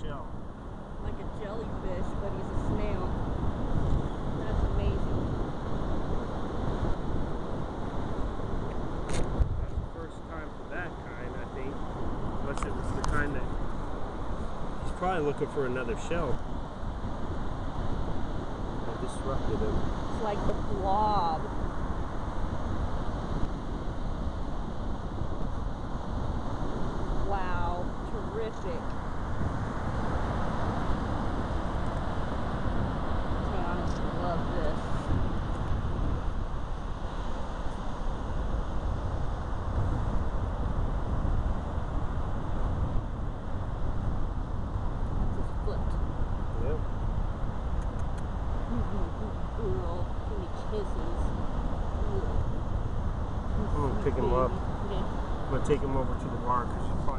shell. Like a jellyfish, but he's a snail. That's amazing. That's the first time for that kind, I think. Unless it was the kind that he's probably looking for another shell. I disrupted him. It's like the blob. Wow, terrific. Man, I love this. Just flipped. Yep. Ooh, give me kisses. I'm gonna pick him up. Yeah. I'm gonna take him over to the bar because